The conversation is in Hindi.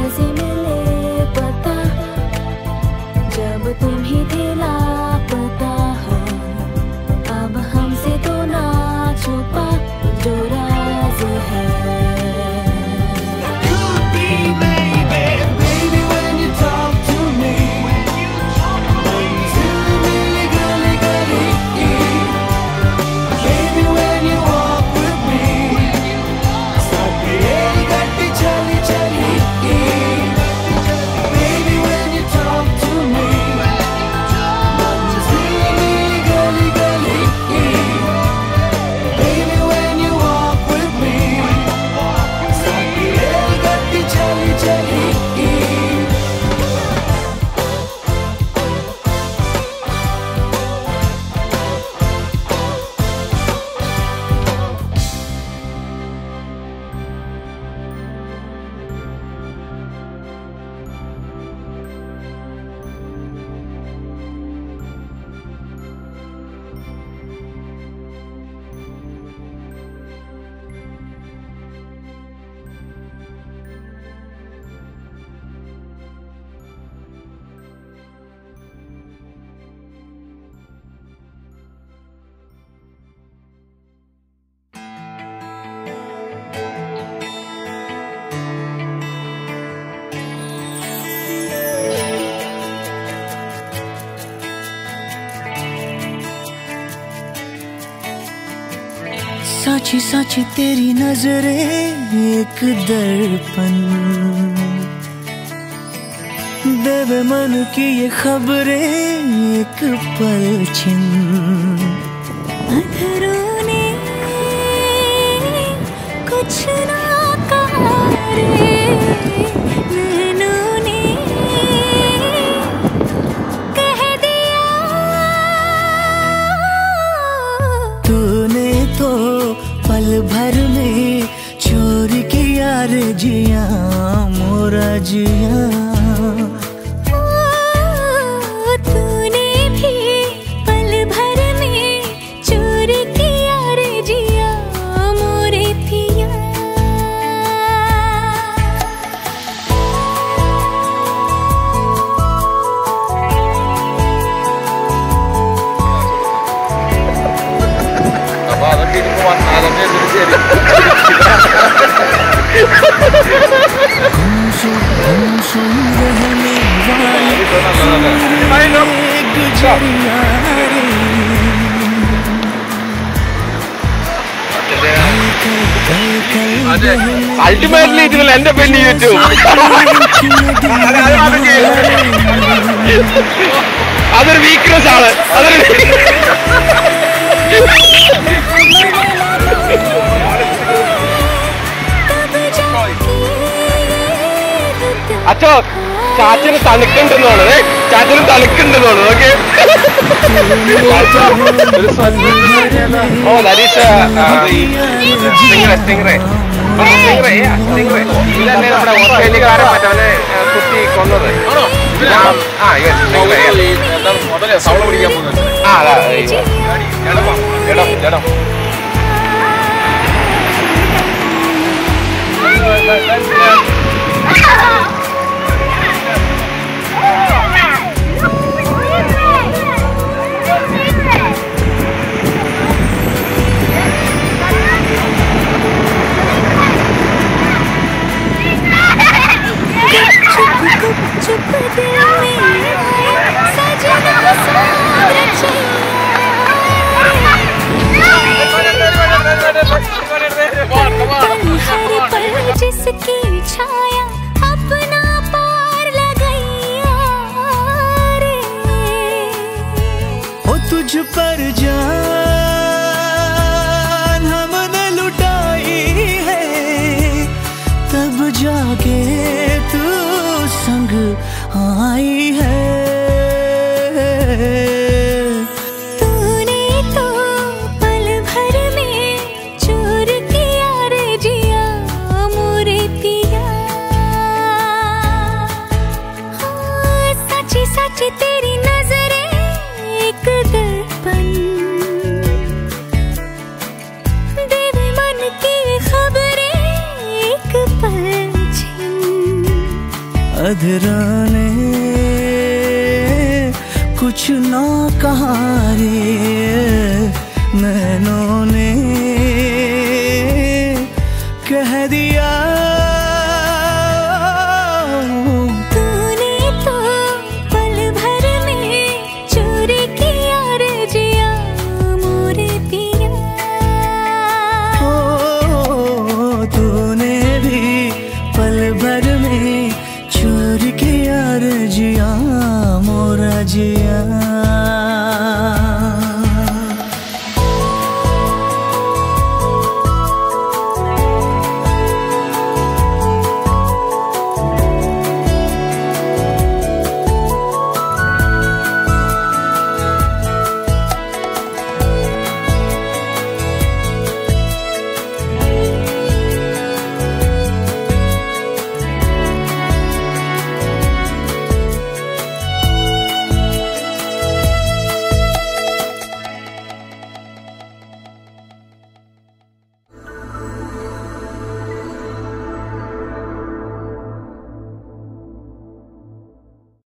कैसे मिले पता, जब तुम ही थे लापता। अब हमसे तो ना छुपा जो राज है। साची साची तेरी नजरें एक दर्पण, देवे मन की ये खबरें एक पलछिन। अधरों ने कुछ ना कहा रे, नैनों ने कह दिया। तूने तो पल भर में चोरी किया रे जिया मोरा जिया। तूने भी पल भर में चोरी किया रे जिया मोरे पिया। അൾട്ടിമേറ്റ്ലി ഇതിൽ എന്റെ പെണ്ണ് യൂട്യൂബ് അതൊരു വീക്ക്നെസ് ആണ്. അച്ഛോ ചാച്ചന് തണുക്കുണ്ടെന്നാണ്, ചാച്ചന് തണുക്കുണ്ടെന്നാണ്. Okay. Oh that is stingray. ഇതല്ലേ നമ്മുടെ ഓസ്ട്രേലിയക്കാരൻ മറ്റവനെ കുത്തി കൊന്നത്. സൗണ്ട് പിടിക്കാൻ പോകുന്നത്. ആ അതാ ജഡം. चुप दिल में सजना जिसकी छाया अपना पार लगैया रे। हो तुझ पर जान हमने लुटाई है, तब जाके तू संग आई है। तूने तो पल भर में चोर किया रे जिया मोरे पिया। साची साची तेरी नजरें एक दर्पण, देवे मन की खबरें एक पलछिन। अधरा ने कुछ ना कहा रे, नैनों ने कह दिया